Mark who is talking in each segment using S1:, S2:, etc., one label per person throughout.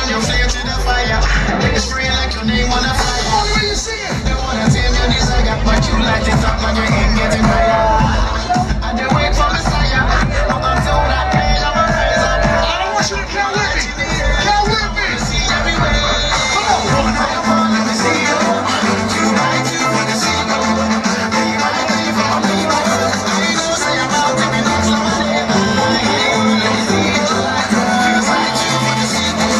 S1: your flame to the fire. It's spray like your name on a flyer. Oh, what you singing? They wanna tame your desire, but you light it up and you ain't getting higher. I do wait for Messiah. I'm so that pain, I'm a rise up.
S2: I don't want you to count with me. Count with me.
S1: See everywhere.
S2: Come on.
S1: Come on, let me see you. You might do what I see you. You might be for me. You know, say I'm out to be not slow. Let me see you. You might do what I see you.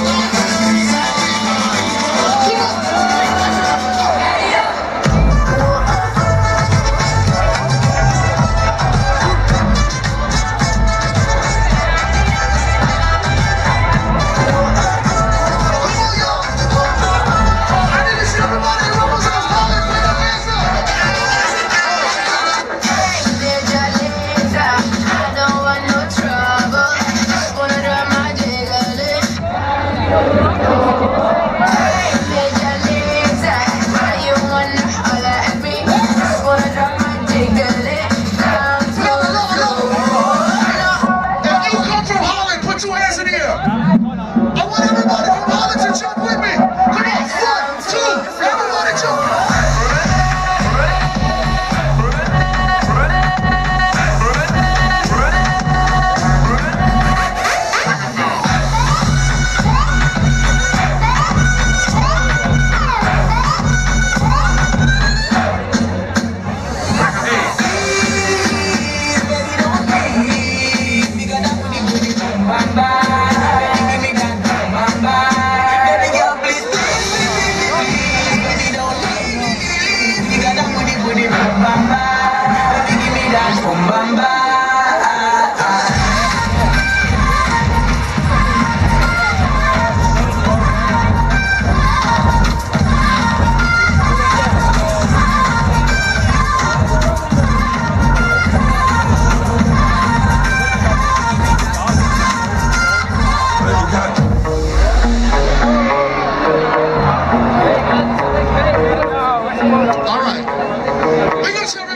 S2: All right. We got you.